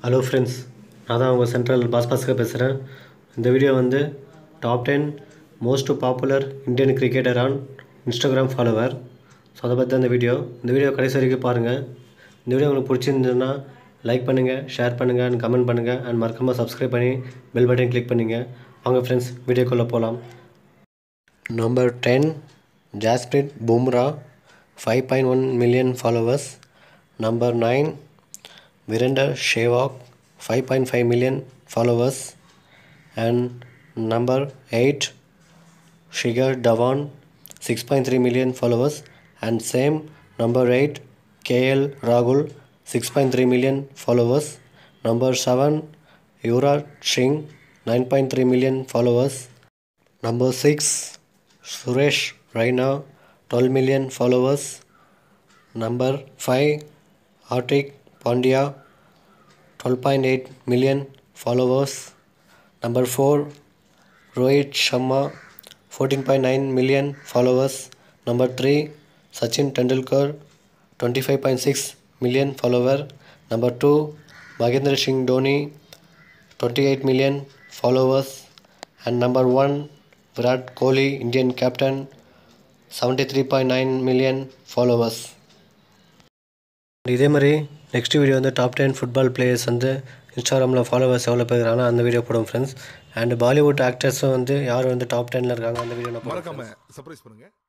Hello friends, நான் தான் உங்கள் சென்ட்ரல் பாஸ்கர் பேசுகிறேன். இந்த வீடியோ வந்து top 10 most popular Indian cricketer on Instagram follower. So அதை பற்றி தான் இந்த வீடியோ கடைசி வரைக்கும் பாருங்கள். இந்த வீடியோ உங்களுக்கு பிடிச்சிருந்ததுன்னா லைக் பண்ணுங்கள், ஷேர் பண்ணுங்கள் அண்ட் கமெண்ட் பண்ணுங்கள் அண்ட் மறக்காமல் சப்ஸ்கிரைப் பண்ணி பெல் பட்டன் கிளிக் பண்ணிங்க. வாங்க ஃப்ரெண்ட்ஸ், வீடியோக்குள்ளே போகலாம். Number 10 Jasprit Bumrah, 5.1 million followers. Number 9 Virender Sehwag, 5.5 million followers. And number 8 Shikhar Dhawan, 6.3 million followers. And same number 8 KL Rahul, 6.3 million followers. Number 7 Yuvraj Singh, 9.3 million followers. Number 6 Suresh Raina, 12 million followers. Number 5 Hardik Pandya, 12.8 million followers. Number 4 Rohit Sharma, 14.9 million followers. Number 3 Sachin Tendulkar, 25.6 million follower. Number 2 Mahendra Singh Dhoni, 28 million followers. And number 1 Virat Kohli, Indian captain, 73.9 million followers. இதே மாதிரி next video வந்து top 10 football players வந்து இன்ஸ்டாகிராமில் followers எவ்வளோ பேர் இருக்காங்க அந்த video போடும் ஃப்ரெண்ட்ஸ். அண்ட் பாலிவுட் ஆக்டர்ஸும் வந்து யார் வந்து டாப் 10ல் இருக்காங்க அந்த வீடியோ நான் மறக்காம சர்ப்ரைஸ் பண்ணுங்க.